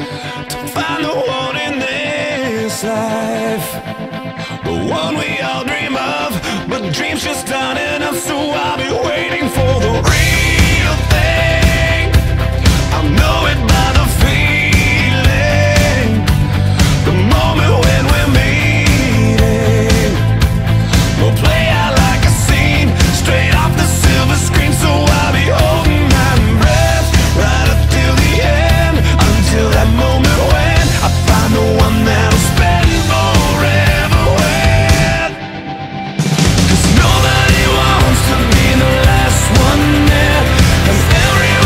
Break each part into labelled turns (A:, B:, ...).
A: to find the one in this life, the one we all dream of, but dreams just aren't enough. So I'll be waiting for the real thing. I'll know it by the feeling, the moment when we're meeting. We'll play out like a scene straight off the silver screen. So I'll be holding my breath right up till the end, until that moment when I find the one that'll spend forever with. 'Cause nobody wants to be the last one there, and everyone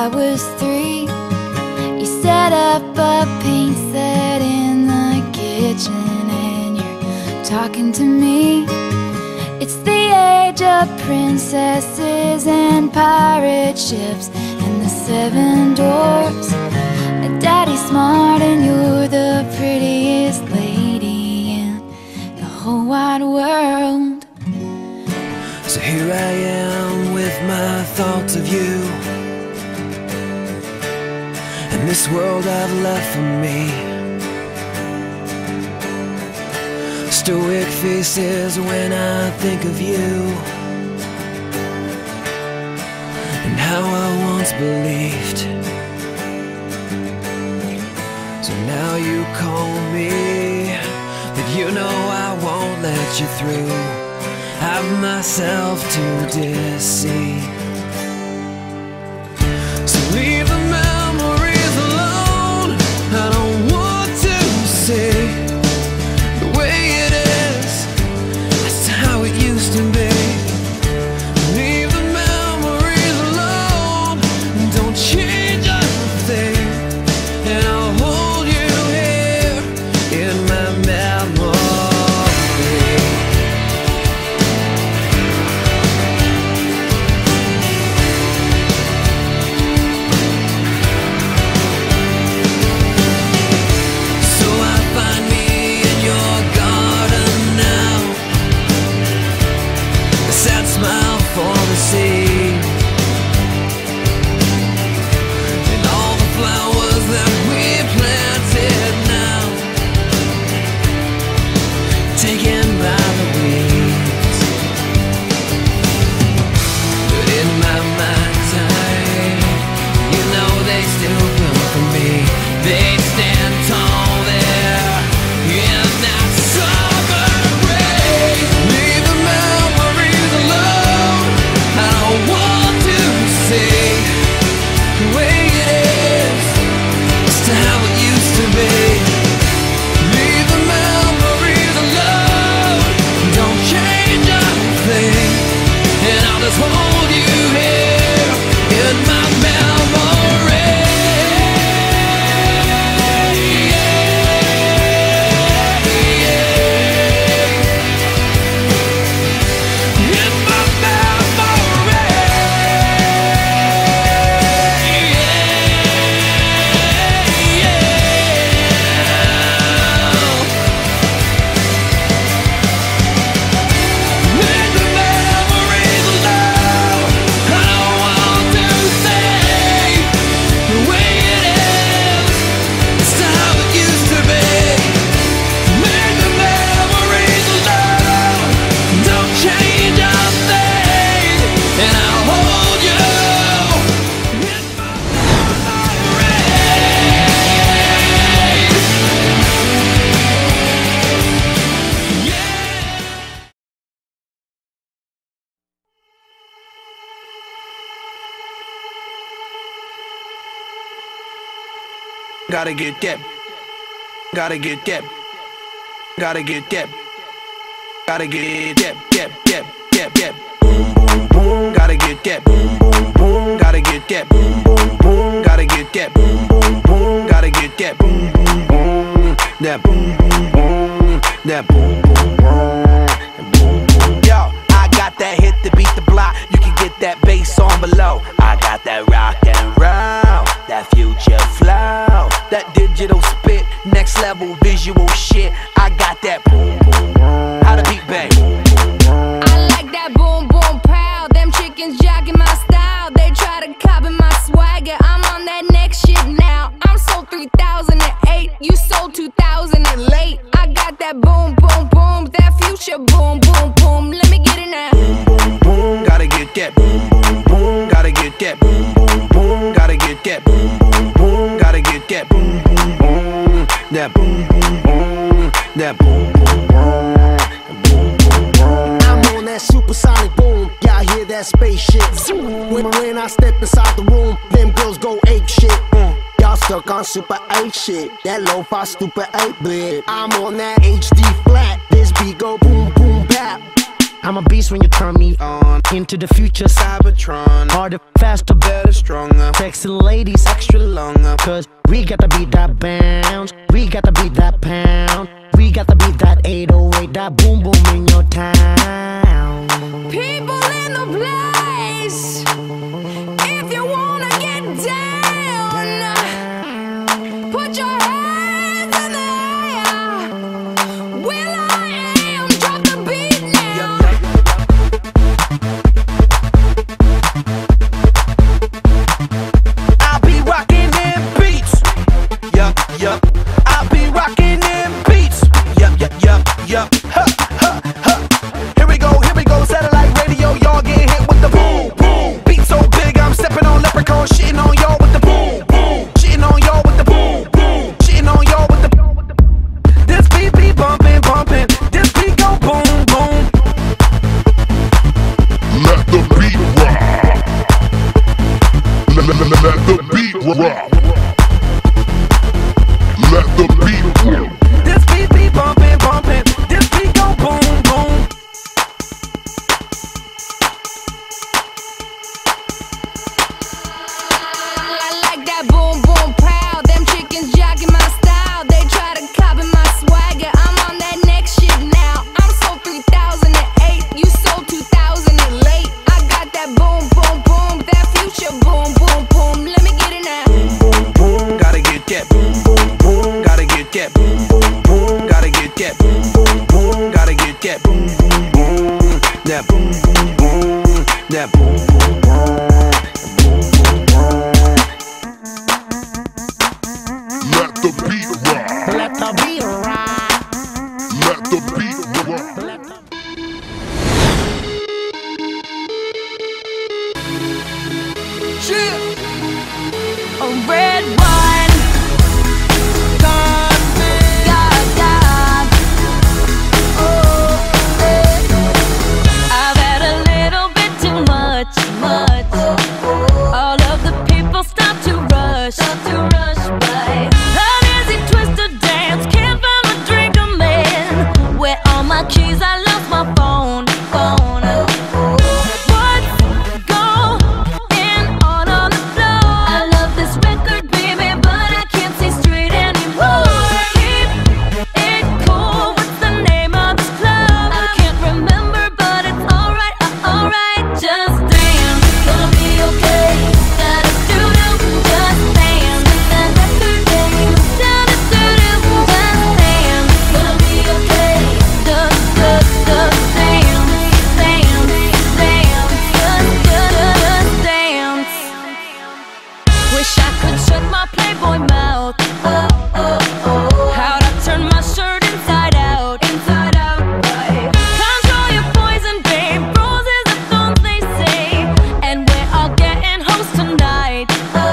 B: I was 3. You set up a paint set in the kitchen and you're talking to me. It's the age of princesses and pirate ships and the 7 dwarfs. Daddy's smart and you're the prettiest lady in the whole wide world.
A: So here I am with my thoughts of you and this world I've left for me. Stoic faces when I think of you and how I once believed. So now you call me, but you know I won't let you through. I've myself to deceive. So leave the memories alone. I don't want to see the way it is. That's how it used to be. Leave the memories alone. Don't change a thing, and I'll hold you here in my memory. Gotta get that. Gotta get that. Gotta get that. Gotta get that. Boom, boom, boom. Gotta get that. Boom, boom, boom. Gotta get that. Boom, boom, boom. Gotta get that. Boom, boom, boom. Gotta get that. Boom, boom, boom. That boom, boom, boom. That boom, boom, boom. Yo, I got that hit to beat the block. You can get that bass on below. I got that rock and roll, that future flow, that digital spit, next level visual shit. I got that boom boom boom. How the beat bang?
B: I like that boom boom pow. Them chickens jacking my style. They try to copy my swagger. I'm on that next shit now. I'm sold 3008. You sold 2000 and late. I got that boom boom boom. That future boom boom boom. Let me get it now.
A: Boom boom boom. Gotta get that boom boom boom. Gotta get that boom boom boom. Gotta get that boom boom boom. Gotta get that boom boom boom. That boom boom boom. That boom boom boom.
C: I'm on that supersonic boom. Y'all hear that spaceship? When I step inside the room, them girls go ape shit. Y'all stuck on super 8 shit. That lo-fi stupid 8-bit. I'm on that HD flat. This beat go boom boom bap. I'm a beast when you turn me on. Into the future, Cybertron. Harder, faster, better, stronger. Sexy ladies, extra longer. Cause we got to beat that bounce. We got to beat that pound. We got to beat that 808, that boom boom in your town.
B: People in the place, if you wanna get down, put your hands in the air. Will I am, drop the beat now.
A: I'll be rocking them beats. Yup, yup. I'll be rocking them beats. Yup, yup, yup, yup. Ha, ha, ha. Here we go, satellite radio. Y'all get hit with the boom, boom. Beat so big, I'm stepping on leprechaun, shitting on y'all with the boom, boom. Shitting on y'all with the boom, boom. Shitting on y'all with the. This beat be bumping, bumping. This beat go boom, boom.
D: Let the beat rock. Let the beat rock. Let the beat rock.
A: This beat be bumping, bumping. This beat go boom, boom.
B: I like that boom boom pow. Them chickens jocking my style. They try to copy my swagger. I'm on that next shit now. I'm sold 3008. You sold 2000 late. I got that boom boom boom. That future boom boom boom. Let me get it now.
A: Boom, boom, gotta get that boom, boom, boom. Gotta get that boom, boom, boom. Gotta get that boom, boom, boom. Gotta get that boom, boom, boom. That boom, boom, boom. That boom, boom, boom.
D: Let the beat rock.
C: Let the beat rock.
D: Let the beat rock.
B: A red wine. God, God. Oh, I've had a little bit too much. All of the people stop to rush by. An easy twist to dance, can't find my drink, I'm in. Where all my keys, I lost my phone. What's going on the floor? I love this record, baby, but I can't see straight anymore. Keep it cool, what's the name of this club? I can't remember, but it's alright, alright. Just dance, gonna be okay. Got a studio, just dance. Got that good game, down the studio, just dance. Gonna be okay. Just dance, just dance. Wish I could shut my Playboy mouth. How'd I turn my shirt inside out? Right. Control your poison, babe. Roses are thorns, they say. And we're all getting hoes tonight.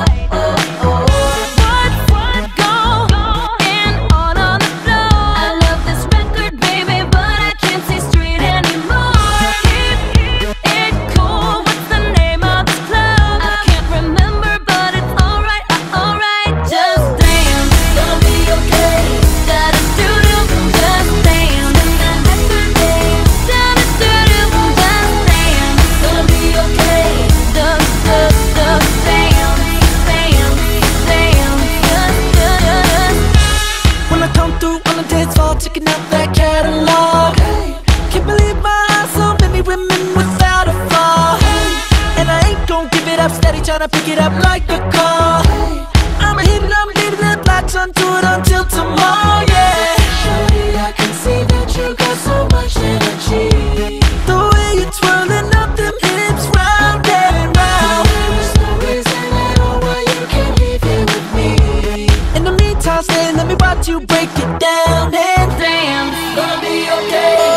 B: What's going on the floor? I love this record, baby, but I can't see straight anymore. Keep it cool. What's the name of this club? I can't remember, but it's alright, alright. Just dance, gonna be okay. Got a studio, just dance. Got that good game, down the studio, just dance. Gonna be okay. Just dance,
A: When I come through on the dance floor, checking out that catalog. Can't believe my eyes, so many women without a flaw. And I ain't gon' give it up, steady tryna pick it up like a car. I'ma hit it, I'm leaving it, latch onto it until tomorrow, yeah. Shorty, I can see that you got so much energy. The way you're twirling up them hips round and round. There's no reason at all why you can't leave here with me. In the meantime, stay, let me watch you break it down and
B: dance.
A: gonna be okay.